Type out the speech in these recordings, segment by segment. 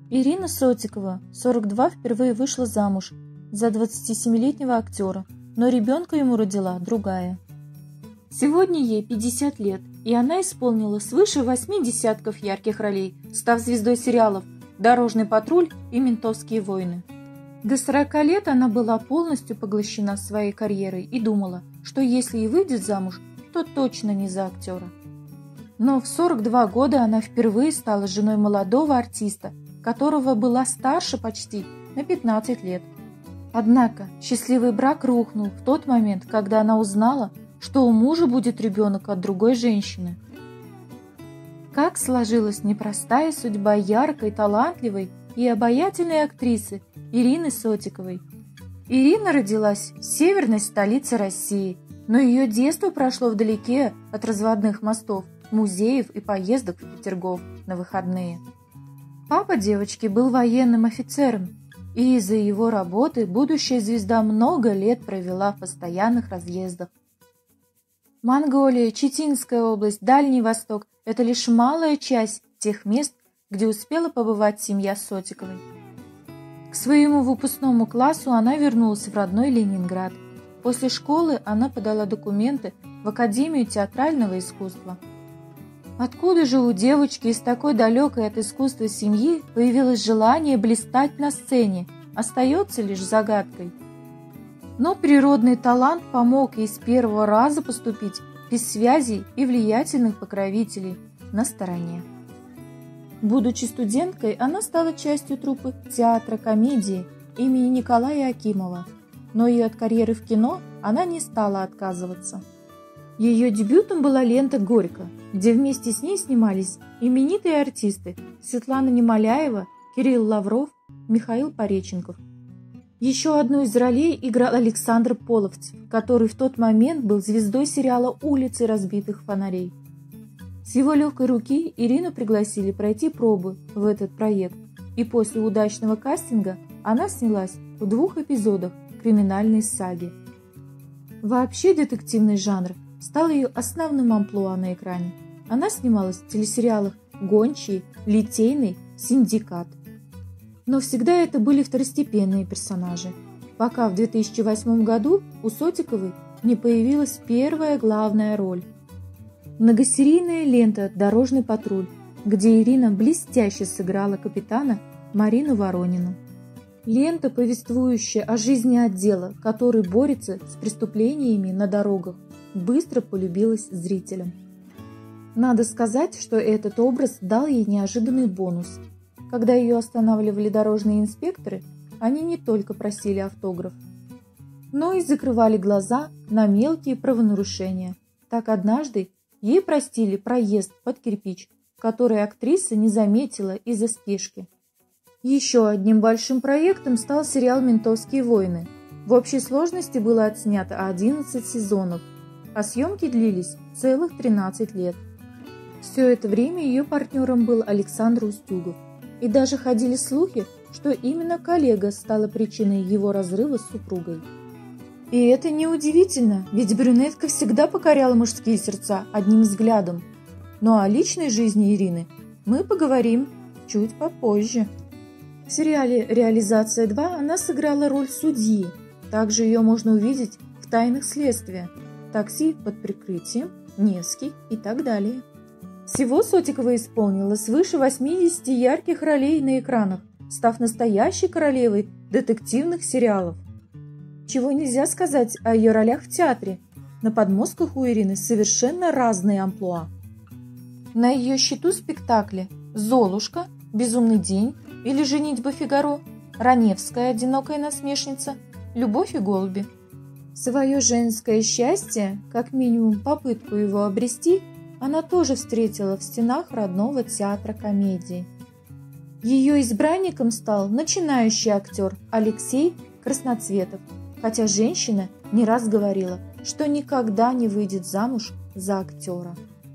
Ирина Сотикова, 42, впервые вышла замуж за 27-летнего актера, но ребенка ему родила другая. Сегодня ей 50 лет, и она исполнила свыше 8 десятков ярких ролей, став звездой сериалов «Дорожный патруль» и «Ментовские войны». До 40 лет она была полностью поглощена своей карьерой и думала, что если и выйдет замуж, то точно не за актера. Но в 42 года она впервые стала женой молодого артиста, которого была старше почти на 15 лет. Однако счастливый брак рухнул в тот момент, когда она узнала, что у мужа будет ребенок от другой женщины. Как сложилась непростая судьба яркой, талантливой и обаятельной актрисы Ирины Сотиковой. Ирина родилась в северной столице России, но ее детство прошло вдалеке от разводных мостов, музеев и поездок в Петергоф на выходные. Папа девочки был военным офицером, и из-за его работы будущая звезда много лет провела в постоянных разъездах. Монголия, Читинская область, Дальний Восток – это лишь малая часть тех мест, где успела побывать семья Сотиковой. К своему выпускному классу она вернулась в родной Ленинград. После школы она подала документы в Академию театрального искусства. Откуда же у девочки из такой далекой от искусства семьи появилось желание блистать на сцене, остается лишь загадкой. Но природный талант помог ей с первого раза поступить без связей и влиятельных покровителей на стороне. Будучи студенткой, она стала частью труппы театра комедии имени Николая Акимова, но и от карьеры в кино она не стала отказываться. Ее дебютом была лента «Горько», где вместе с ней снимались именитые артисты Светлана Немоляева, Кирилл Лавров, Михаил Пореченков. Еще одну из ролей играл Александр Половцев, который в тот момент был звездой сериала «Улицы разбитых фонарей». С его легкой руки Ирину пригласили пройти пробы в этот проект, и после удачного кастинга она снялась в 2 эпизодах криминальной саги. Вообще детективный жанр стал ее основным амплуа на экране. Она снималась в телесериалах «Гончие», «Литейный», «Синдикат». Но всегда это были второстепенные персонажи, пока в 2008 году у Сотиковой не появилась первая главная роль. Многосерийная лента «Дорожный патруль», где Ирина блестяще сыграла капитана Марину Воронину. Лента, повествующая о жизни отдела, который борется с преступлениями на дорогах, быстро полюбилась зрителям. Надо сказать, что этот образ дал ей неожиданный бонус. Когда ее останавливали дорожные инспекторы, они не только просили автограф, но и закрывали глаза на мелкие правонарушения. Так однажды ей простили проезд под кирпич, который актриса не заметила из-за спешки. Еще одним большим проектом стал сериал «Ментовские войны». В общей сложности было отснято 11 сезонов, а съемки длились целых 13 лет. Все это время ее партнером был Александр Устюгов. И даже ходили слухи, что именно коллега стала причиной его разрыва с супругой. И это неудивительно, ведь брюнетка всегда покоряла мужские сердца одним взглядом. Но о личной жизни Ирины мы поговорим чуть попозже. В сериале «Реализация 2» она сыграла роль судьи. Также ее можно увидеть в «Тайнах следствия», «Такси под прикрытием», «Невский» и так далее. Всего Сотикова исполнила свыше 80 ярких ролей на экранах, став настоящей королевой детективных сериалов. Чего нельзя сказать о ее ролях в театре. На подмостках у Ирины совершенно разные амплуа. На ее счету спектакли «Золушка», «Безумный день» или «Женитьба Фигаро», «Раневская. Одинокая насмешница», «Любовь и голуби». Свое женское счастье, как минимум попытку его обрести, она тоже встретила в стенах родного театра комедии. Ее избранником стал начинающий актер Алексей Красноцветов, хотя женщина не раз говорила, что никогда не выйдет замуж за актера.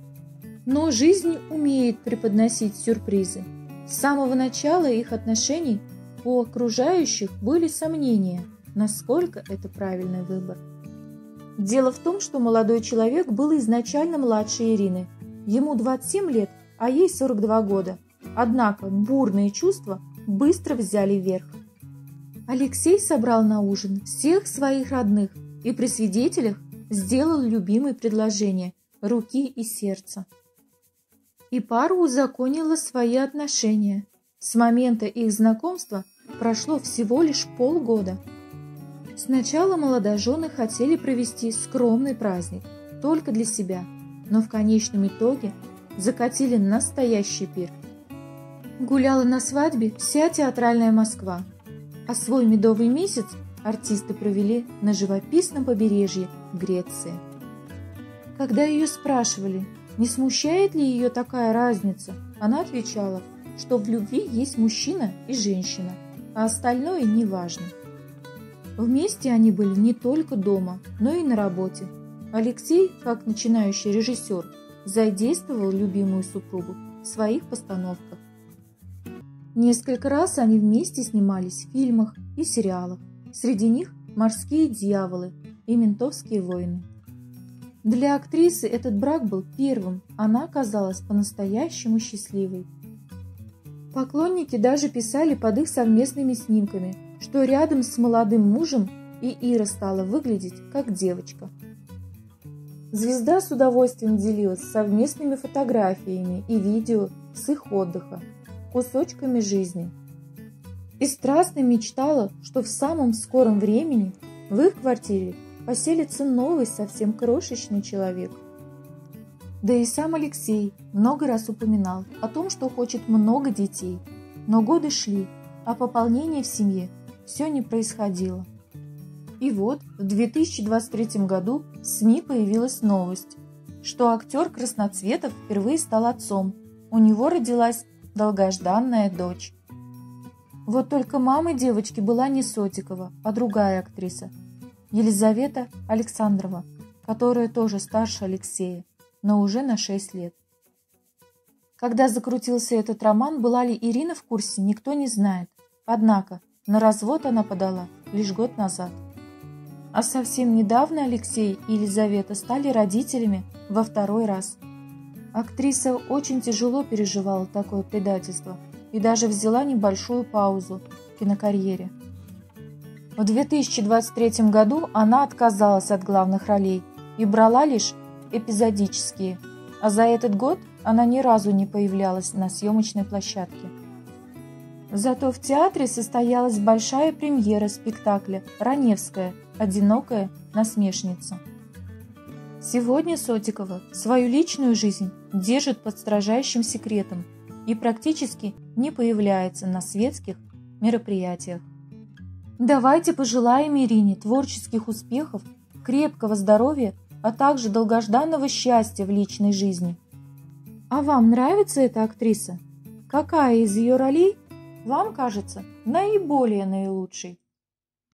Но жизнь умеет преподносить сюрпризы. С самого начала их отношений у окружающих были сомнения, насколько это правильный выбор. Дело в том, что молодой человек был изначально младше Ирины. Ему 27 лет, а ей 42 года. Однако бурные чувства быстро взяли верх. Алексей собрал на ужин всех своих родных и при свидетелях сделал любимое предложение руки и сердца. И пара узаконила свои отношения. С момента их знакомства прошло всего лишь полгода. Сначала молодожены хотели провести скромный праздник, только для себя, но в конечном итоге закатили настоящий пир. Гуляла на свадьбе вся театральная Москва, а свой медовый месяц артисты провели на живописном побережье Греции. Когда ее спрашивали, не смущает ли ее такая разница, она отвечала, что в любви есть мужчина и женщина, а остальное не важно. Вместе они были не только дома, но и на работе. Алексей, как начинающий режиссер, задействовал любимую супругу в своих постановках. Несколько раз они вместе снимались в фильмах и сериалах. Среди них «Морские дьяволы» и «Ментовские войны». Для актрисы этот брак был первым, она казалась по-настоящему счастливой. Поклонники даже писали под их совместными снимками, что рядом с молодым мужем и Ира стала выглядеть как девочка. Звезда с удовольствием делилась совместными фотографиями и видео с их отдыха, кусочками жизни. И страстно мечтала, что в самом скором времени в их квартире поселится новый, совсем крошечный человек. Да и сам Алексей много раз упоминал о том, что хочет много детей. Но годы шли, а пополнение в семье все не происходило. И вот в 2023 году в СМИ появилась новость, что актер Красноцветов впервые стал отцом. У него родилась долгожданная дочь. Вот только мамой девочки была не Сотикова, а другая актриса, Елизавета Александрова, которая тоже старше Алексея, но уже на 6 лет. Когда закрутился этот роман, была ли Ирина в курсе, никто не знает. Однако на развод она подала лишь год назад. А совсем недавно Алексей и Елизавета стали родителями во второй раз. Актриса очень тяжело переживала такое предательство и даже взяла небольшую паузу в кинокарьере. В 2023 году она отказалась от главных ролей и брала лишь эпизодические, а за этот год она ни разу не появлялась на съемочной площадке. Зато в театре состоялась большая премьера спектакля «Раневская. Одинокая насмешница». Сегодня Сотикова свою личную жизнь держит под строжайшим секретом и практически не появляется на светских мероприятиях. Давайте пожелаем Ирине творческих успехов, крепкого здоровья, а также долгожданного счастья в личной жизни. А вам нравится эта актриса? Какая из ее ролей вам кажется наиболее наилучшей?